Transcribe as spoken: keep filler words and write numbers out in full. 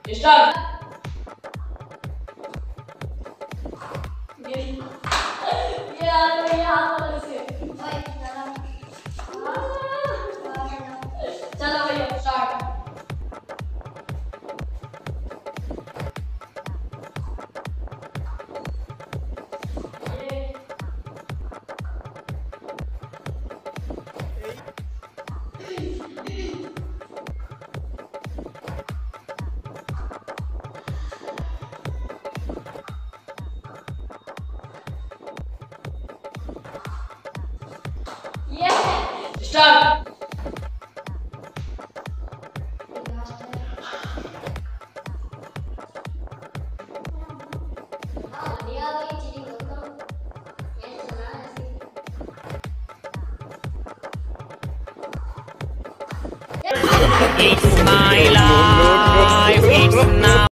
Start. ये ये यार ये हाथ वाले से ओए चलो चलो भैया start. Start. It's my life.